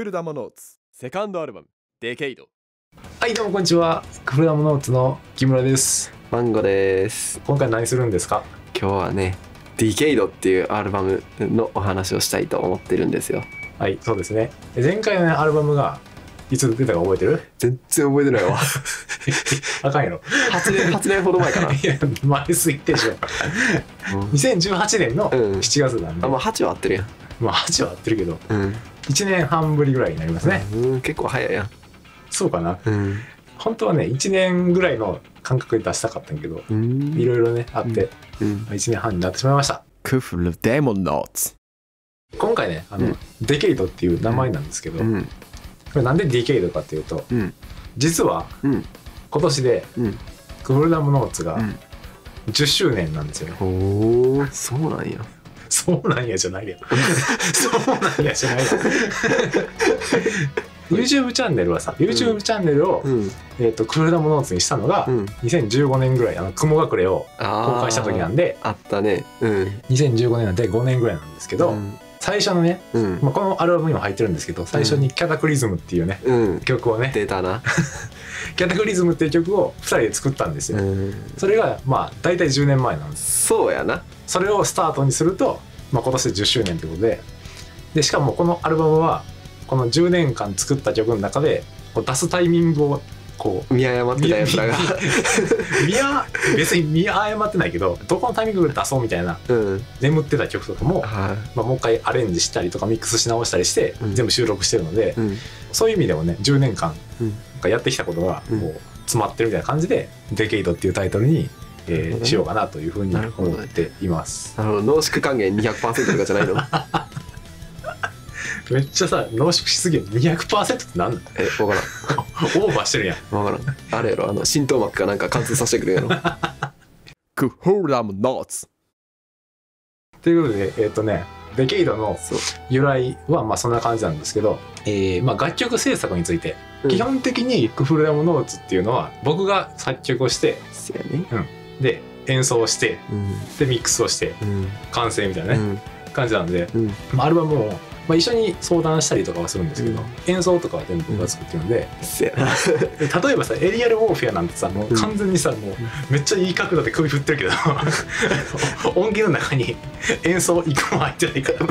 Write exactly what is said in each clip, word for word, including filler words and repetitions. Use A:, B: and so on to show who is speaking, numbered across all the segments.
A: ルダモノーツセカンドアルバムデケイド。
B: はいどうもこんにちは、クフルダモノーツの木村です。
C: マンゴです。
B: 今回何するんですか？
C: 今日はねディケイドっていうアルバムのお話をしたいと思ってるんですよ。
B: はい、そうですね。前回の、ね、アルバムがいつ出たか覚えてる？
C: 全然覚えてないわ。
B: あかんやろ。
C: はちねんはちねんほど前かな。
B: いや前すぎてでしょ。にせんじゅうはちねんのしちがつなんで、
C: うん、あまあはちは合ってるやん。
B: まあはちは合ってるけど、
C: うん、
B: いちねんはんぶりぐらいになりますね。
C: うん、結構早いやん。
B: そうかな、
C: うん、
B: 本当はねいちねんぐらいの感覚で出したかったんやけど、いろいろねあって、うんうん、いちねんはんになってしまいました。
A: クフルダモノーツ。
B: 今回ねあの、うん、デケイドっていう名前なんですけど、うん、これなんでデケイドかっていうと、うん、実は、うん、今年で、うん、クフルダモノーツがじゅっしゅうねんなんですよね。
C: おー、そうなんや。
B: そうなんやじゃないや。そうなんやじゃないや。YouTube チャンネルはさ、YouTube チャンネルを、うん、えーと、クフルダモノーツにしたのが、うん、にせんじゅうごねんぐらい、あの雲隠れを公開した時なんで、
C: あったね、うん、
B: にせんじゅうごねんなんでごねんぐらいなんですけど、うん、最初のね、うん、まあ、このアルバムにも入ってるんですけど、最初にキャタクリズムっていうね、うん、曲をね、
C: 出たな。
B: キャタクリズムっていう曲をふたりで作ったんですよ。うん、それがまあ大体じゅうねんまえなんです。
C: そうやな。
B: それをスタートにすると、まあ、今年でじゅっしゅうねんということで、でしかもこのアルバムはこのじゅうねんかん作った曲の中でこう出すタイミングをこう
C: 見誤ってたやつらが
B: 見や別に見誤ってないけど、どこのタイミングで出そうみたいな、うん、眠ってた曲とかも、はい、まあ、もう一回アレンジしたりとかミックスし直したりして、うん、全部収録してるので、うん、そういう意味でもねじゅうねんかんやってきたことがこう詰まってるみたいな感じで、うん、デケイドっていうタイトルにえー、しようかなというふうに思っています。
C: なるほど、濃縮還元 にひゃくパーセント とかじゃないの？
B: めっちゃさ濃縮しすぎる。 にひゃくパーセント って何だ？
C: え、分からん。
B: オーバーしてるやん。
C: 分からん。あれやろ、あの浸透膜かなんか貫通させてくれるやろ。
A: クフルダモノーツ
B: ということで、えっとねデケイドの由来はまあそんな感じなんですけど、えーまあ、楽曲制作について、うん、基本的にクフルダモノーツっていうのは僕が作曲をして、
C: ね、
B: うん、で演奏をして、うん、でミックスをして、うん、完成みたいなね、うん、感じなんで、うん、まあ、アルバムを、まあ、一緒に相談したりとかはするんですけど、うん、演奏とかは全部僕が作ってるんで、うん、例えばさエリアル・ウォーフェアなんてさもう完全にさ、もうめっちゃいい角度で首振ってるけど音源の中に演奏一個も入ってないから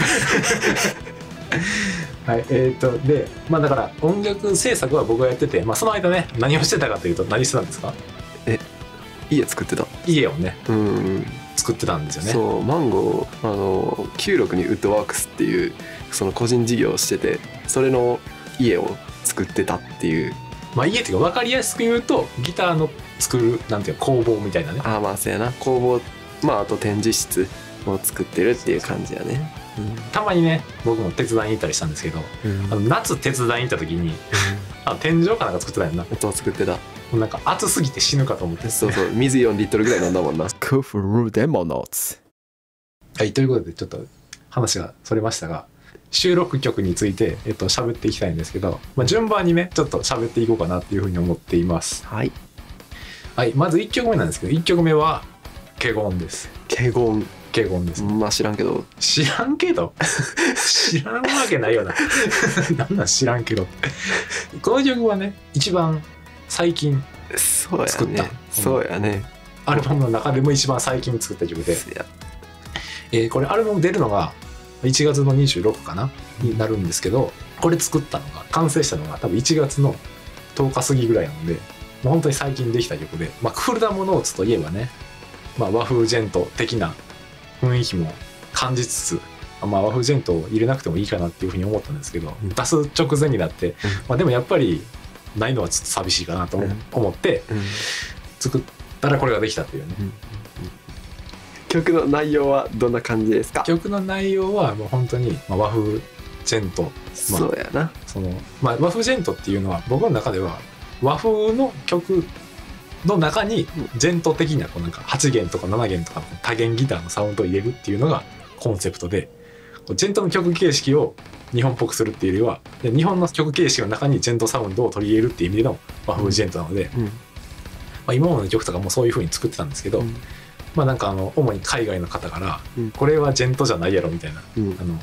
B: はい、えー、っとでまあだから音楽制作は僕がやってて、まあ、その間ね何をしてたかというと、何してたんですか？
C: え家作ってた。
B: 家をね、うん、
C: ん、
B: 作ってたんですよね。
C: そう、マンゴーあのきゅうろくにウッドワークスっていうその個人事業をしてて、それの家を作ってたっていう。
B: まあ家っていうか分かりやすく言うとギターの作るなんていう工房みたいなね。
C: ああまあそうやな、工房、まああと展示室を作ってるっていう感じやね。
B: うん、たまにね僕も手伝いに行ったりしたんですけど、うん、あの夏手伝いに行った時に、うん、あの天井かなんか作ってたよな。
C: そう作ってた。
B: もうなんか暑すぎて死ぬかと思って、ね、
C: そうそう、水よんリットルぐらい飲んだもんな。
A: クフルダモノーツ。
B: はい、ということでちょっと話がそれましたが、収録曲についてえっと喋っていきたいんですけど、まあ、順番にねちょっと喋っていこうかなっていうふうに思っています。
C: はい、
B: はい、まずいっきょくめなんですけど、いっきょくめはケゴンです。
C: ケゴン
B: ケゴンです。
C: まあ知らんけど。
B: 知らんけど知らんわけないよな。なんなん知らんけど。この曲はね一番最近作った、
C: そうやね、そうやね、
B: アルバムの中でも一番最近作った曲で、えー、これアルバム出るのがいちがつのにじゅうろくかなになるんですけど、これ作ったのが完成したのが多分いちがつのとおか過ぎぐらいなので、もう本当に最近できた曲で、まあ、クフルダモノーツといえばね、まあ、和風ジェント的な雰囲気も感じつつ、まあ、和風ジェントを入れなくてもいいかなっていうふうに思ったんですけど、うん、出す直前になって、うん、まあ、でもやっぱりないのはちょっと寂しいかなと思って、うん、作ったらこれができたっていうね、うん、
C: 曲の内容はどんな感じですか？
B: 曲の内容はもう本当に和風ジェント、まあ、
C: そうやな、
B: その、まあ、和風ジェントっていうのは僕の中では和風の曲の中にジェント的なこうなんかはちげんとかななげんとかの多弦ギターのサウンドを入れるっていうのがコンセプトで、ジェントの曲形式を日本っぽくするっていうよりは、で日本の曲形式の中にジェントサウンドを取り入れるっていう意味での和風ジェントなので、うんうん、まあ、今までの曲とかもそういう風に作ってたんですけど、うん、まあなんかあの主に海外の方から、うん、これはジェントじゃないやろみたいな、うん、あの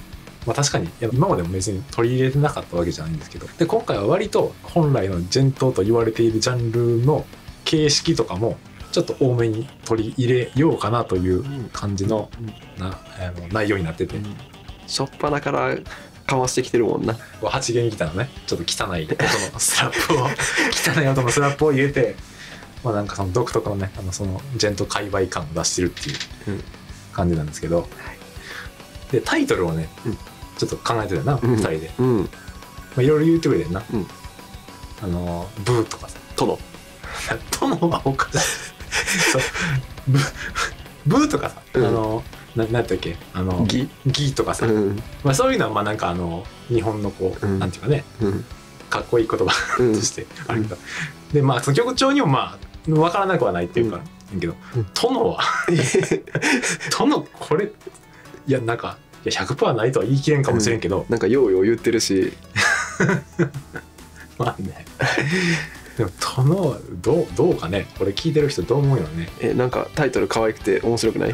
B: まあ確かにいや今までも別に取り入れてなかったわけじゃないんですけど、で今回は割と本来のジェントと言われているジャンルの形式とかもちょっと多めに取り入れようかなという感じの、なあの内容になってて、
C: しょっぱなからかわしてきてるもんな。
B: はち弦ギターのねちょっと汚い音のスラップを汚い音のスラップを入れて、まあなんかその独特のねあのそのジェント界隈感を出してるっていう感じなんですけど、でタイトルをね、うん、ちょっと考えてたよな、うん、ふたりで、うんまあ、いろいろ言ってくれてんな、うん、あのブーとかさ
C: 殿
B: 殿はおかしいそうブ, ブーとかさ、うん、あのななんやったっけあの
C: ギ
B: ギとかさ、うんまあ、そういうのはまあなんかあの日本のこう、うん、なんていうかね、うん、かっこいい言葉としてあるけど、うん、でまあその曲調にもまあ分からなくはないっていうか、うん、けど、うん、殿は殿これいやなんかいや ひゃくパーセント ないとは言い切れんかもしれんけど、
C: うん、なんかようよう言ってるし
B: まあねでも殿はどうどうかね、これ聞いてる人どう思うよね。
C: えなんかタイトル可愛くて面白くない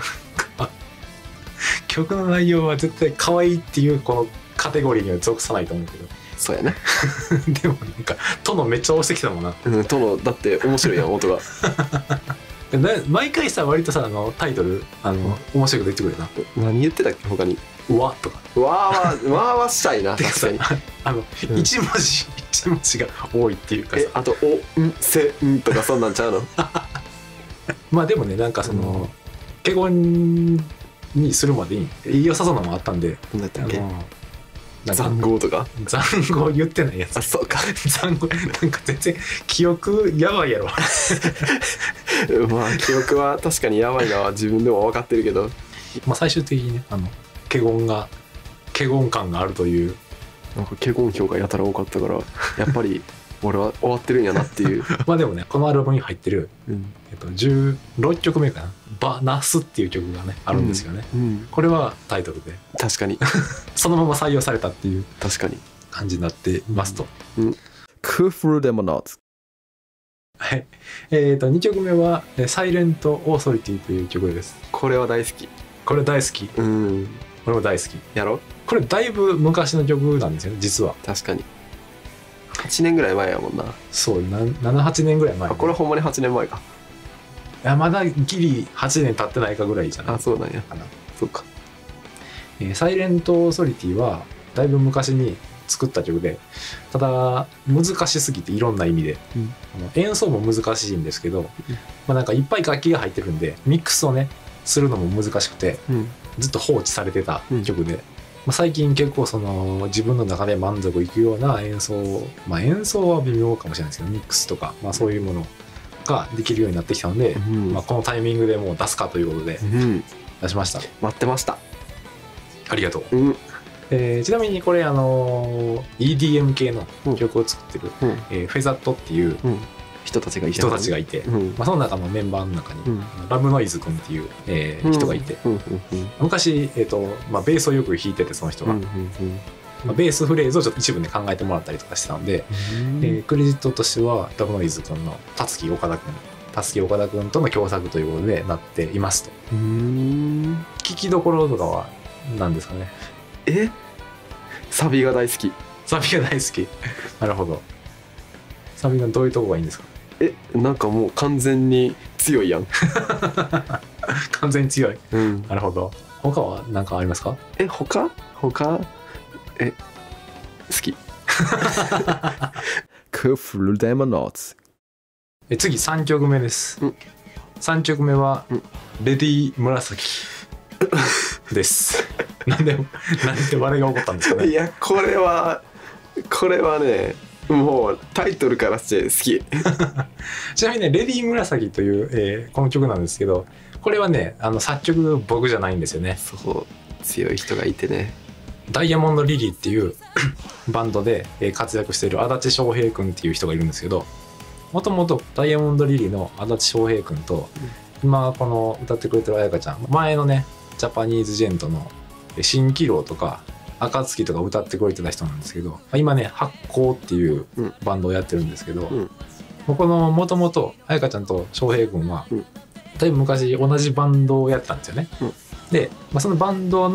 B: 曲の内容は絶対可愛いっていうこのカテゴリーには属さないと思うけど。
C: そうやね
B: でもなんか殿めっちゃ押してきたもんな、
C: うん、殿だって面白いやん音が
B: 毎回さ割とさあのタイトルあの面白いこと言ってくれる
C: な。何言ってたっけ他に。
B: うわとか
C: わーわーわーわしたいな確かに
B: あの、うん、一文字一文字が多いっていうかさ、
C: えあとおんせんとかそんなんちゃうの
B: まあでもねなんかその敬語にするまでに良さそうなのもあったんで、
C: 何だったっけ
B: 残
C: 語とか
B: 残語言ってないやつ。
C: あそうか
B: 残語なんか全然記憶やばいやろ
C: まあ記憶は確かにやばいのは自分でも分かってるけど
B: まあ最終的にねあの華厳が華厳感があるという
C: なんか華厳票がやたら多かったからやっぱり俺は終わってるんやなっていう
B: まあでもねこのアルバムに入ってる、うんえっと、じゅうろっきょくめかな「バナス」っていう曲がねあるんですよね、うんうん、これはタイトルで
C: 確かに
B: そのまま採用されたっていう
C: 確かに
B: 感じになっていますと、
A: うん、クフルでもノーツ
B: はいえー、とにきょくめは「サイレント・オーソリティ」という曲です。
C: これは大好き。
B: これ大好き。
C: うん
B: これも大好き
C: やろ。
B: これだいぶ昔の曲なんですよね実は。
C: 確かにはちねんぐらい前やもんな。
B: そうなななはちねんぐらい前、
C: ね、あこれほんまにはちねんまえか。
B: いやまだギリはちねん経ってないかぐらいじゃない。
C: あそうなんやかな。そうか、
B: えー、サイレント・オーソリティはだいぶ昔に作った曲で、ただ難しすぎていろんな意味で、うん、あの演奏も難しいんですけど、うんまあ、なんかいっぱい楽器が入ってるんでミックスをねするのも難しくて、うん、ずっと放置されてた曲で、うんまあ、最近結構その自分の中で満足いくような演奏、まあ、演奏は微妙かもしれないですけどミックスとか、まあ、そういうものができるようになってきたので、うんまあ、このタイミングでもう出すかということで出しました、うん、
C: 待ってました。
B: ありがとう、
C: うん
B: えー、ちなみにこれあの イーディーエム 系の曲を作ってる、うんえー、フェザットっていう、
C: うん人たちがいて、
B: 人たちがいて、うんまあ、その中のメンバーの中に、うん、ラブノイズ君っていう、えー、人がいて、うんうんうんうん、昔、えーとまあ、ベースをよく弾いててその人が、うんうんうんまあ、ベースフレーズをちょっと一部で考えてもらったりとかしてたんで、うんえー、クレジットとしてはラブノイズ君の辰木岡田君辰木岡田君との共作ということでなっていますと。うーん聞きどころとかは何ですかね。
C: えサビが大好き。
B: サビが大好きなるほど。サビのどういうとこがいいんですか。
C: えなんかもう完全に強いやん
B: 完全に強い、
C: うん、
B: なるほど。他は何かありますか。
C: え他他え好き
A: クフルデモノーツ。
B: え次さんきょくめです、うん、さんきょくめは、うん、レディ紫ですなんでなんで笑いが起こったんですかね。
C: いやこれはこれはねもうタイトルからして好き
B: ちなみにねレディー紫という、えー、この曲なんですけど、これはねあの作曲僕じゃないんですよね。
C: そう強い人がいてね、
B: ダイヤモンドリリーっていうバンドで活躍している足立翔平君っていう人がいるんですけど、もともとダイヤモンドリリーの足立翔平君と、うん、今この歌ってくれてる彩香ちゃん、前のねジャパニーズジェントの蜃気楼とか暁とか歌ってくれてた人なんですけど、今ね発光っていうバンドをやってるんですけど、うん、このもともと彩香ちゃんと翔平君は、うん、だいぶ昔同じバンドをやってたんですよね、うん、で、まあ、そのバンドの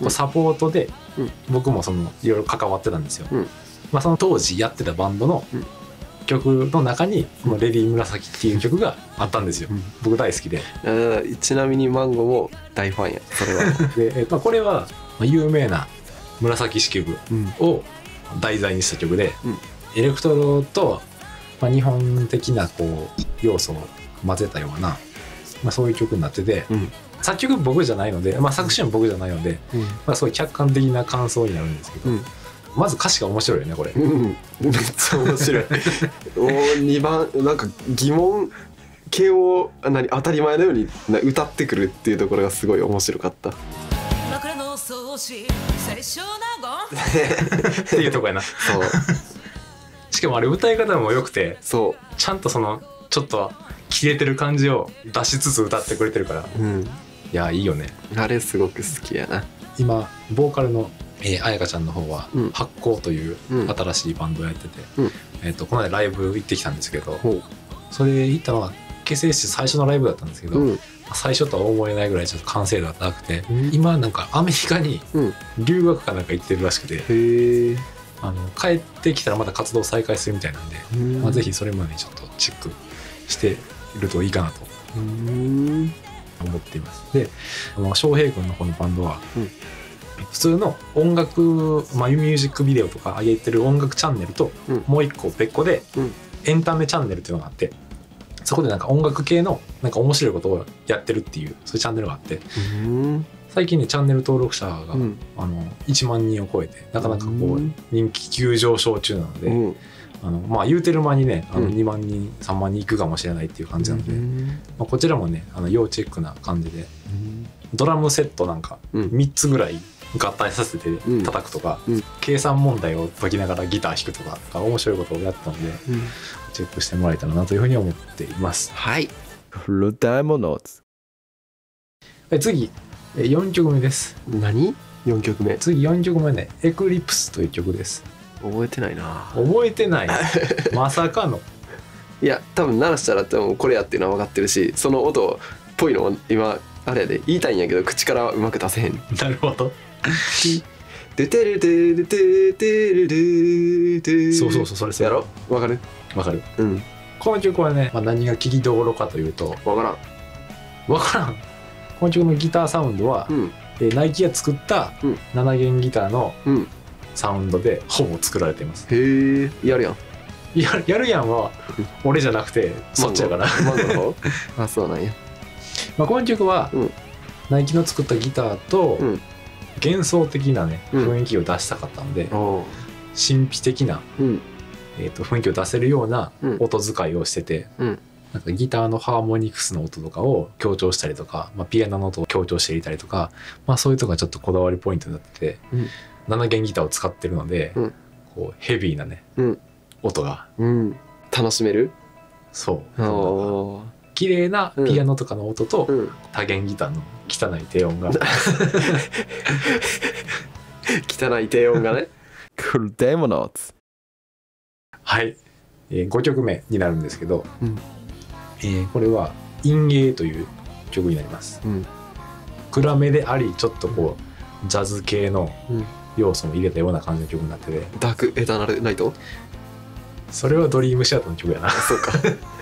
B: こうサポートで
C: うん
B: 僕もそのいろいろ関わってたんですよ、
C: うん
B: まあ、その当時やってたバンドの
C: うん
B: 曲の中にこの「レディー紫」っていう曲があったんですよ、
C: うん
B: 僕大好きで
C: あーちなみにマンゴも大ファンやそれは。
B: で、えっと、これはまあ有名な紫式部
C: うん
B: を題材にした曲で、
C: うん
B: エレクトロと、まあ、日本的なこう要素を混ぜたような、まあ、そういう曲になってて、
C: うん
B: 作曲僕じゃないので、まあ、作詞も僕じゃないので、
C: うん
B: まあ、すごい客観的な感想になるんですけど、
C: うん
B: まず歌詞が面白いよねこれ。
C: うんめっちゃ面白い。もうにばんなんか疑問系を何当たり前のようにな歌ってくるっていうところがすごい面白かった。
D: 枕の草子清少納言
B: っていうとこやな。
C: そう
B: しかもあれ歌い方も良くて
C: そ
B: ちゃんとそのちょっと切れてる感じを出しつつ歌ってくれてるから、
C: う、うん、
B: いやいいよね。
C: あれすごく好きやな。
B: 今ボーカルのえー、彩香ちゃんの方は、
C: うん
B: 発光という
C: うん
B: 新しいバンドをやってて、
C: うん
B: えー、とこの間ライブ行ってきたんですけど、
C: ほう
B: それ行ったのは結成して最初のライブだったんですけど、
C: うん
B: 最初とは思えないぐらいちょっと完成度が高くて、
C: うん
B: 今なんかアメリカに
C: うん
B: 留学かなんか行ってるらしくて、
C: へえ、
B: あの帰ってきたらまた活動再開するみたいなんで、
C: うん
B: まあ、ぜひそれまでちょっとチェックしているといいかなと
C: うん
B: 思っています。で、あの翔平君の方のバンドは、
C: うん
B: 普通の音楽、まあ、ミュージックビデオとか上げてる音楽チャンネルと、
C: うん
B: もう一個別個で
C: うん
B: エンタメチャンネルっていうのがあって、そこでなんか音楽系のなんか面白いことをやってるっていうそういうチャンネルがあって、
C: うん
B: 最近ねチャンネル登録者が、
C: うん
B: あのいちまんにんを超えてなかなかこ
C: う
B: うん人気急上昇中なので、
C: うん
B: あのまあ言うてる間にねあの
C: うん
B: にまんにんさんまんにんいくかもしれないっていう感じなので、
C: うん
B: まあ、こちらもねあの要チェックな感じでドラムセットなんか
C: うん
B: みっつぐらい合体させて
C: ん
B: 叩くとか、
C: うん
B: 計算問題を解きながらギター弾くとか面白いことをやったので
C: うん
B: チェックしてもらえたらなというふうに思っています。
C: はい。
A: Flu Diamonauts.
B: え次えよんきょくめです。
C: 何よんきょくめ
B: 次よんきょくめねエクリプスという曲です。
C: 覚えてないな。
B: 覚えてないまさかの
C: いや多分鳴らしたら多分これやっていうのは分かってるし、その音っぽいのを今あれやで言いたいんやけど口からはうまく出せへん。
B: なるほど
C: でてるてるててるるて
B: そうそうそうそれそれ
C: やろ分かる。
B: わかる。
C: うん
B: この曲はね、まあ、何が聴きどころかというと
C: 分からん。
B: わからんこの曲のギターサウンドは、
C: うん
B: えーナイキが作った
C: うん
B: ななげんギターの
C: うん
B: サウンドでほぼ作られています。
C: へえやるやん。
B: ややるやんは俺じゃなくてそっちやから
C: マンゴーの方あそうなんや。
B: まあこの曲は、
C: うん
B: ナイキの作ったギターと
C: うん
B: 幻想的なね
C: うん
B: 雰囲気を出したかったんで、
C: お
B: 神秘的な、
C: うん
B: えー、と雰囲気を出せるような
C: うん
B: 音遣いをしてて、
C: うん
B: なんかギターのハーモニクスの音とかを強調したりとか、まあ、ピアノの音を強調していたりとか、まあ、そういうとこがちょっとこだわりポイントになってて、
C: うん
B: ななげんギターを使ってるので、
C: うん
B: こうヘビーなね、
C: うん
B: 音が
C: うん楽しめる。
B: そう
C: お
B: 綺麗なピアノとかの音と、
C: うん
B: 多弦ギターの汚い低音が
C: 汚い低音がね。
A: Flu Diamonauts.
B: はい、えー、ごきょくめになるんですけど、
C: うん
B: えーこれは「陰影」という曲になります。
C: うん
B: 暗めでありちょっとこうジャズ系の
C: うん
B: 要素も入れたような感じの曲になってて、
C: ダークエターナルナイト。
B: それはドリームシアターの曲やな
C: そうか。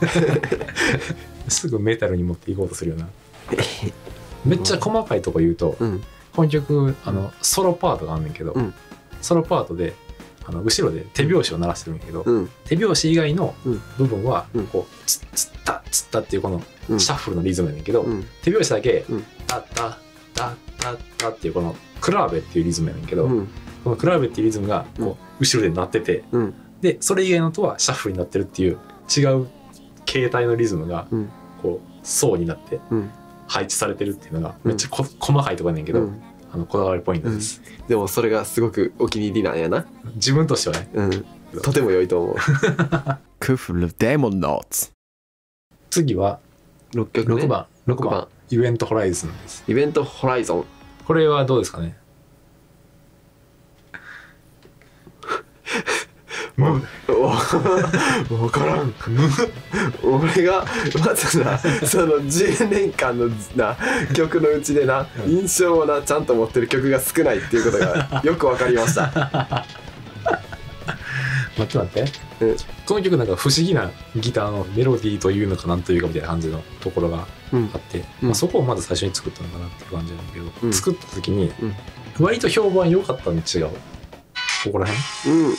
B: すぐメタルに持っていこうとするよなめっちゃ細かいとこ言うと、
C: うん
B: この曲あのソロパートがあんねんけど、
C: うん
B: ソロパートであの後ろで手拍子を鳴らしてるんやけど、
C: うん
B: 手拍子以外の
C: うん
B: 部分は
C: うん
B: こうツッツッタツッタっていうこの
C: うん
B: シャッフルのリズムやねんけど、
C: うん
B: 手拍子だけ
C: うん
B: タッタッタッタッタっていうこのクラーベっていうリズムやねんけど、
C: うん
B: このクラーベっていうリズムがこう後ろで鳴ってて、
C: うん
B: でそれ以外の音はシャッフルになってるっていう違う形態のリズムが
C: うん
B: こう層になって
C: うん
B: 配置されてるっていうのがめっちゃこ、細かいとこやねんけど、
C: うん
B: あのこだわりポイントです、
C: でもそれがすごくお気に入りなんやな。
B: 自分としてはね。
C: うんとても良いと思う。
A: Flu Diamonauts.
B: 次は
C: ろっきょくめ
B: ろくばんろくばん
C: ろくばん
B: イベントホライズンです。
C: イベントホライゾン。
B: これはどうですかね。 む
C: お分からん俺がまずなそのじゅうねんかんのな曲のうちでな印象をなちゃんと持ってる曲が少ないっていうことがよく分かりました
B: 待って待って、
C: うん
B: この曲なんか不思議なギターのメロディーというのかなんというかみたいな感じのところが
C: うん
B: あって、
C: うん
B: まあ、そこをまず最初に作ったのかなっていう感じなんだけど、
C: うん
B: 作った時に
C: うん
B: 割と評判良かったんで違うここら辺
C: うん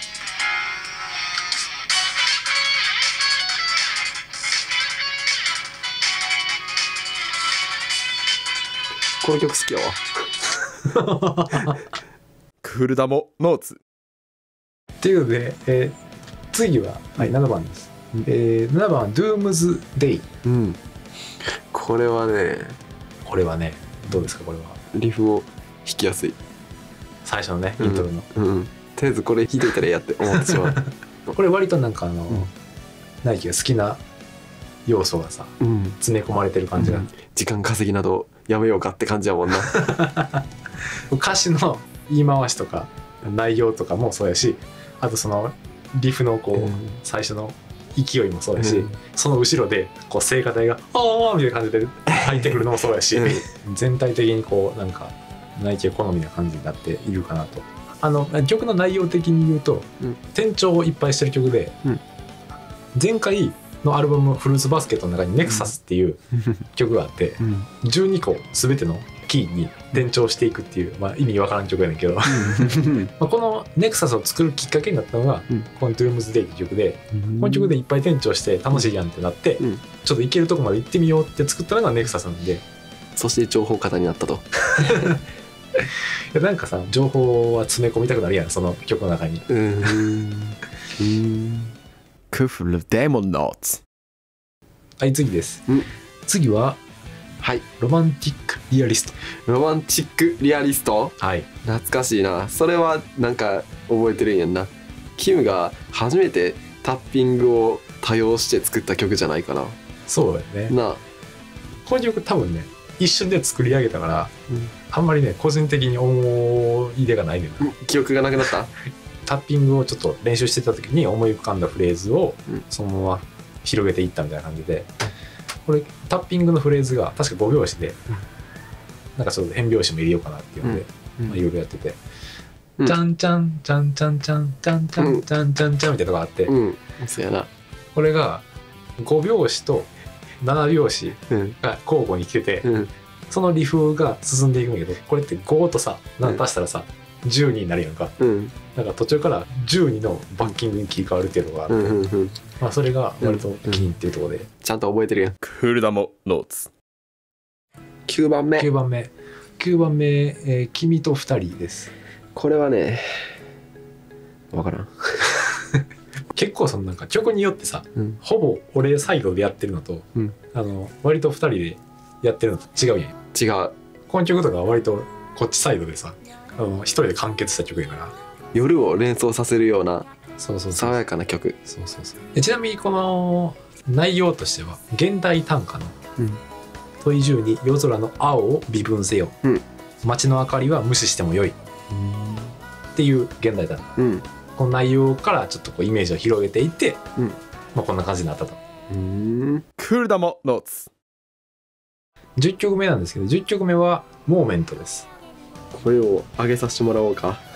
C: この曲好きやわ
A: クールダモノーツ。
B: っていうので、えー次は、はい、ななばんです、
C: うん
B: えー、ななばんは Doom's Day。
C: うんこれはね
B: これはねどうですかこれは
C: リフを弾きやすい
B: 最初のねイントロの、
C: うん、うん、とりあえずこれ弾いといたらええやって思ってしまう
B: これ割となんかあの、
C: ん
B: ナイキが好きな要素がさ
C: うん
B: 詰め込まれてる感じが、
C: うん時間稼ぎなどやめようかって感じやもんな
B: 歌詞の言い回しとか内容とかもそうやし、あとそのリフのこう、
C: うん
B: 最初の勢いもそうやし、
C: うん
B: その後ろでこう聖歌隊が「ああ」みたいな感じで入ってくるのもそうやし、全体的にこうなんかナイキ好みな感じになっているかなと。あの曲の内容的に言うと、
C: うん
B: 転調をいっぱいしてる曲で、
C: うん
B: 前回のアルバム「フルーツバスケット」の中に「ネクサスっていう曲があって、
C: うん
B: じゅうにこ全てのキーに転調していくっていう、まあ、意味わからん曲やねんけどまあこのネクサスを作るきっかけになったのが、
C: うん
B: この Doom's Day っていう曲で、この曲でいっぱい転調して楽しいやんってなって、
C: うん
B: ちょっと行けるとこまで行ってみようって作ったのがネクサスなんで、い
C: そして情報型になったと
B: やなんかさ情報は詰め込みたくなるやんその曲の中に。
C: うーんうーん
A: クフルデモノーツ。
B: はい次です、
C: うん
B: 次は
C: はい
B: ロマンティックリアリスト。
C: ロマンチックリアリスト
B: はい
C: 懐かしいな。それはなんか覚えてるんやんな。キムが初めてタッピングを多用して作った曲じゃないかな。
B: そうだよね。
C: なあ、
B: この曲多分ね一瞬で作り上げたから、
C: うん
B: あんまりね個人的に思い出がないねんな。
C: 記憶がなくなった。
B: タッピングをちょっと練習してた時に思い浮かんだフレーズを
C: うん
B: そのまま広げていったみたいな感じで、これタッピングのフレーズが確かご拍子で、なんかちょっと変拍子も入れようかなっていうので、
C: うん
B: まあ、いろいろやってて、
C: うん
B: ちゃんちゃんちゃんちゃんちゃんちゃんちゃんちゃんちゃんちゃんみたいなのがあって、
C: うん、そうやな。
B: これがご拍子となな拍子
C: うん
B: が交互に来てて、
C: うん
B: そのリフが進んでいくんだけど、これってごとさなな足したらさ、じゅうにになるやんか。
C: うん
B: なんか途中からじゅうにのバッキングに切り替わるっていうのがあって、
C: うんうんうん。
B: まあそれが割と気に入ってるところで、
C: ちゃんと覚えてるやん。
A: クールダモノーツ。
C: きゅうばんめ
B: きゅうばんめきゅうばんめ、えー君とふたりです。
C: これはね、わからん。
B: 結構そのなんか曲によってさ、
C: うん
B: ほぼ俺サイドでやってるのと、
C: うん
B: あの割とふたりでやってるのと違うやん。
C: 違う。
B: この曲とかは割とこっちサイドでさ、あの一人で完結した曲やから。
C: 夜を連想させるような
B: そうそうそう
C: 爽やかな曲。
B: そうそうそうでちなみにこの内容としては現代短歌の
C: うん
B: 「問いじゅうに夜空の青を微分せよ」
C: うん
B: 街の明かりは無視してもよい」っていう現代短歌。
C: うん
B: この内容からちょっとこうイメージを広げていって、
C: うん
B: まあ、こんな感じになったと。
C: うん
A: クールダモノーツ。
B: じゅっきょくめなんですけどじゅっきょくめは「モーメント」です。
C: これを上げさせてもらおうか。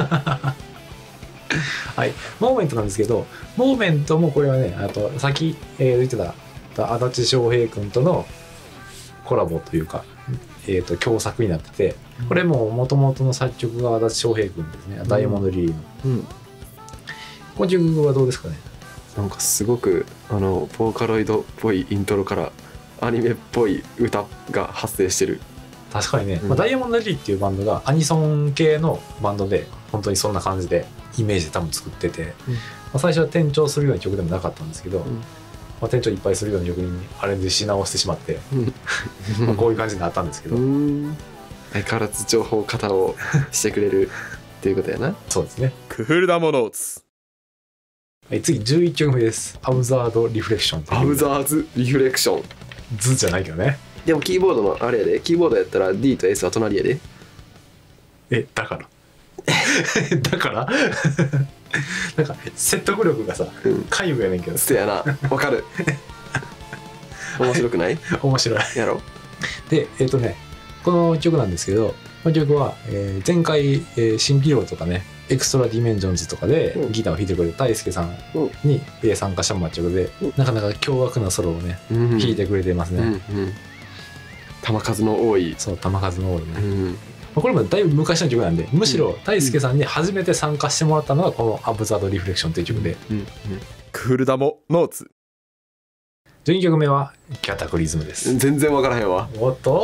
B: はいモーメントなんですけどモーメントもこれはねあとさっき、えー言ってた足立翔平君とのコラボというか、えー、と共作になってて、これももともとの作曲が足立翔平君ですね、ダイヤモンドリリーの。
C: うん
B: この曲はどうですかね。
C: なんかすごくあのボーカロイドっぽいイントロからアニメっぽい歌が発生してる。
B: 確かにね、
C: うん
B: まあ、ダイヤモンドリリーっていうバンドがアニソン系のバンドで本当にそんな感じでイメージで多分作ってて、
C: うん
B: まあ、最初は転調するような曲でもなかったんですけど、
C: ん
B: まあ、転調いっぱいするような曲にアレンジし直してしまって、
C: うん
B: まあこういう感じになったんですけど、
C: うん相変わらず情報型をしてくれるっていうことやな。
B: そうですね。
A: クールダモノーツ。
B: はい次じゅういっきょくめです。アブザードリフレクションっていう
C: アブザーズリフレクション。
B: 図じゃないけどね。
C: でもキーボードのあれやで、キーボードやったら D と S は隣やで。
B: えだからだからなんか説得力がさ
C: うん
B: 皆無やねんけど
C: せやなわかる面白くない
B: 面白い。
C: やろ
B: でえっ、とねこの曲なんですけど、この曲は、えー前回、えー、蜃気楼とかねエクストラディメンジョンズとかで
C: うん
B: ギターを弾いてくれた大輔さん
C: うん
B: に、えー参加したマッチョで、
C: うん
B: なかなか凶悪なソロをね
C: うん
B: 弾いてくれてますね、
C: うんうん球数の多い
B: そう球数の多いね、
C: うん
B: これもだいぶ昔の曲なんで、むしろ大輔さんに初めて参加してもらったのがこの「アブザード・リフレクション」という曲で、
C: うんうん
A: クフルダモノーツ。
B: じゅうにきょくめは「キャタクリズム」です。
C: 全然わからへんわ
B: おっと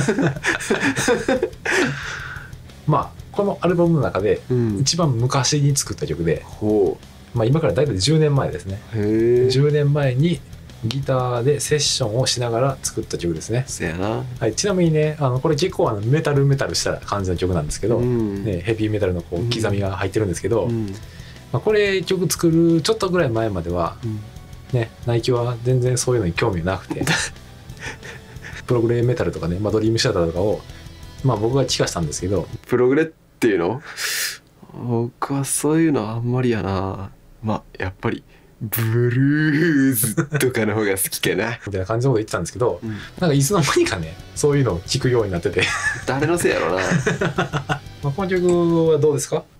B: まあこのアルバムの中で
C: うん
B: 一番昔に作った曲で、
C: ほ
B: まあ、今からだいたいじゅうねんまえですね。
C: うへえ
B: じゅうねんまえにギターでセッションをしながら作った曲ですね。
C: せやな
B: はい、ちなみにねあのこれ結構あのメタルメタルした感じの曲なんですけど、
C: うん
B: ね、ヘビーメタルのこう刻みが入ってるんですけど、
C: うん
B: まあ、これ曲作るちょっとぐらい前までは
C: うん
B: ねナイキは全然そういうのに興味なくてプログレメタルとかね、まあ、ドリームシアターとかを、まあ、僕が聞かしたんですけど、
C: プログレっていうの僕はそういうのあんまりやなまあやっぱりブルーズとかの方が好きかな
B: みたいな感じのこと言ってたんですけど、
C: うん
B: なんかいつの間にかねそういうのを聞くようになってて
C: 誰のせいやろな
B: まあこの曲はどうですか？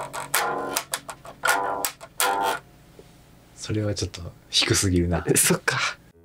B: それはちょっと低すぎるな。
C: そっか
B: え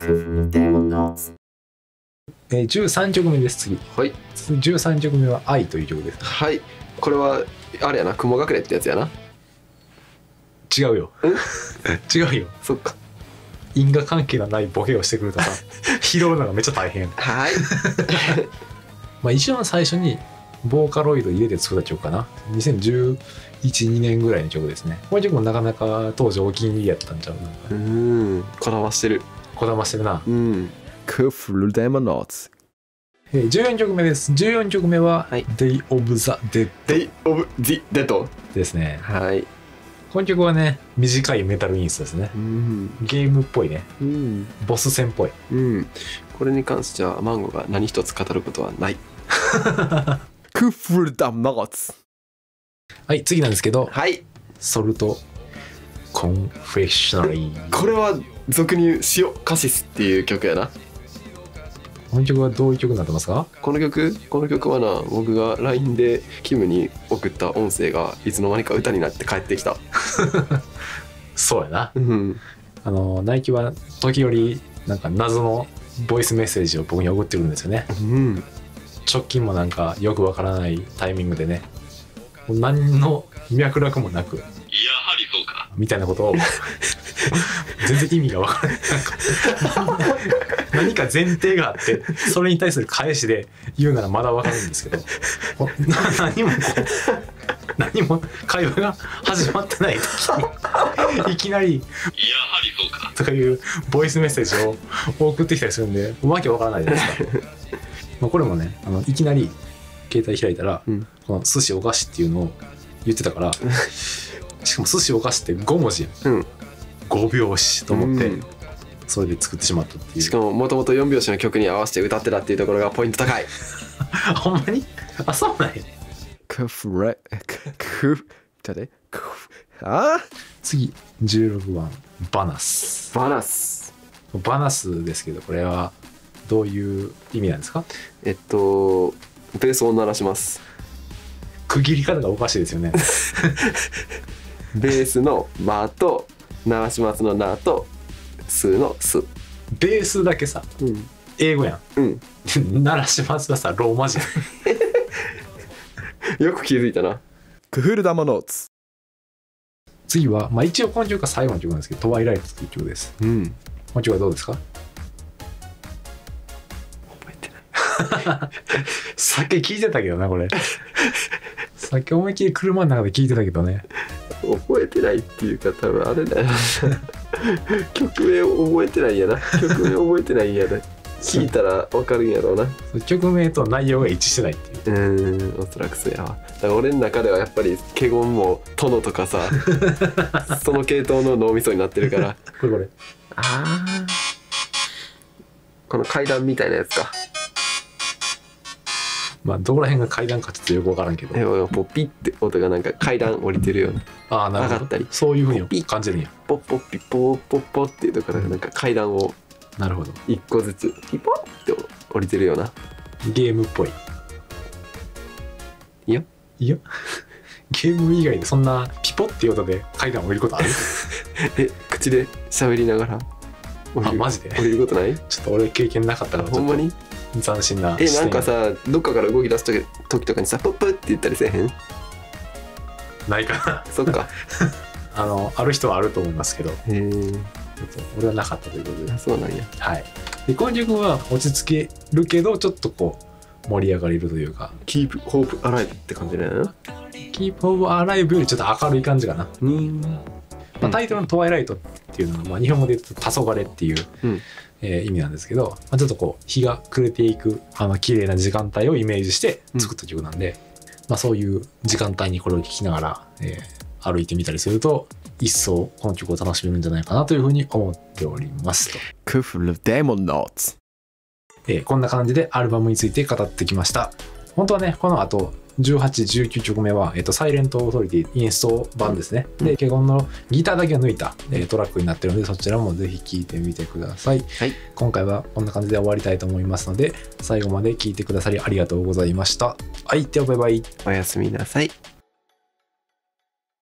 B: ー、じゅうさんきょくめです。次
C: はい
B: じゅうさんきょくめは「愛」という曲です。
C: はいこれはあれやな雲隠れってやつやな
B: 違うよ違うよ。
C: そっか
B: 因果関係のないボケをしてくるとさ拾うのがめっちゃ大変。
C: はい
B: まあ一番最初にボーカロイド入れて作った曲かな。にせんじゅういち、にねんぐらいの曲ですね。この曲もなかなか当時お気に入りやったんちゃうなんか
C: うんこだわしてる
B: こだましてるな。
C: うん
A: クフルダモノーツ。
B: えーじゅうよんきょくめです。じゅうよんきょくめは
C: はい
B: Day of the Dead
C: デイ・オブ・ディ・デッド
B: ですね。
C: はい
B: この曲はね短いメタルインストですね。
C: うん
B: ゲームっぽいね。
C: うん
B: ボス戦っぽい。
C: うんこれに関してはマンゴーが何一つ語ることはない
A: クフルダモノーツ。
B: はい次なんですけど、
C: はい
B: ソルトコンフェッショナリー。
C: これは俗に言う塩カシスっていう曲やな
B: この曲はどういう曲になってますか？
C: この曲この曲はな僕が ライン でキムに送った音声がいつの間にか歌になって帰ってきた
B: そうやな。
C: うん
B: あのナイキは時折なんか謎のボイスメッセージを僕に送ってくるんですよね。
C: うん
B: 直近もなんかよくわからないタイミングでね、もう何の脈絡もなく、やはりそうかみたいなことを全然意味がわからない。なんか何か前提があってそれに対する返しで言うならまだわかるんですけど、ほな何もこう何も会話が始まってない時にいきなり「やはりそうか」とかいうボイスメッセージを送ってきたりするんでわけわからないじゃないですか。まあこれもねあのいきなり携帯開いたら、
C: うん
B: この寿司お菓子っていうのを言ってたからしかも寿司お菓子ってごもじやん、
C: うん
B: ごびょうしと思って、
C: うん
B: それで作ってしまったっていう。
C: しかももともとよんびょうしの曲に合わせて歌ってたっていうところがポイント高い
B: ほんまにあそうなんや。
A: クフレクフちょっと待ってクフあ
B: 次じゅうろくばんバナス。
C: バナス
B: バナスですけどこれはどういう意味なんですか？
C: えっとベースを鳴らします
B: 区切り方がおかしいですよね。
C: ベースの「マ」と鳴らしますの「ナ」と「ス」の「ス」
B: ベースだけさ
C: うん
B: 英語や
C: うん
B: ん。鳴らしますがさローマ字やん。
C: よく気づいたな
A: クフルダモノーツ。
B: 次は、まあ、一応この曲が最後の曲なんですけど「トワイライト」という曲です。
C: うん
B: この曲はどうですか？
C: 覚えてない
B: さっき聞いてたけどなこれ。さっき思いっきり車の中で聞いてたけどね。
C: 覚えてないっていうか多分あれだよ曲名を覚えてないんやな曲名覚えてないんやな聞いたら分かるんやろうな
B: 曲名と内容が一致してないっていう。
C: うーんおそらくそうやわだから俺の中ではやっぱり華厳も殿とかさその系統の脳みそになってるから
B: これこれ。
C: ああこの階段みたいなやつか
B: まあどこら辺が階段かちょっとよく分からんけど、
C: えポッピって音がなんか階段降りてるような
B: ああなるほど、
C: 上がったり
B: そういうふうに感じるんや。
C: ポッポッピポーポッポっていうところがなんか階段を
B: なるほど、
C: 一個ずつピポって降りてるような。
B: ゲームっぽい。
C: いや
B: いやゲーム以外でそんなピポっていう音で階段降りることある？
C: え口で喋りながら降りる
B: あマジで
C: 降りることない？
B: ちょっと俺経験なかったからちょっ
C: ほんまに？
B: と斬新な
C: え
B: 視点
C: なんかさどっかから動き出す時時とかにさポップって言ったりせえへん？
B: ないかな
C: そっか
B: あのある人はあると思いますけど、
C: へえ
B: ちょっと俺はなかったということで、
C: そうなんや。
B: はい。でこの曲は落ち着けるけどちょっとこう盛り上がれるというか、
C: Keep Hope Alive って感じだよな。
B: Keep of Alive よりちょっと明るい感じかな。
C: に
B: まあ、タイトルのトワイライトっていうのは、まあ、日本語で言うと黄昏っていう、
C: うん
B: えー意味なんですけど、まあ、ちょっとこう日が暮れていくあの綺麗な時間帯をイメージして作った曲なんで、まあ、そういう時間帯にこれを聴きながら、えー歩いてみたりすると一層この曲を楽しめるんじゃないかなというふうに思っておりますと、
A: Kuffel Demon Notes。
B: えーこんな感じでアルバムについて語ってきました。本当はねこの後じゅうはち、じゅうきゅうきょくめは、えーと、サイレントオーソリティインスト版ですね。で、ケゴンのギターだけを抜いた、えートラックになってるので、そちらもぜひ聴いてみてください。
C: はい
B: 今回はこんな感じで終わりたいと思いますので、最後まで聴いてくださりありがとうございました。はい、ではバイバイ。
C: おやすみなさい。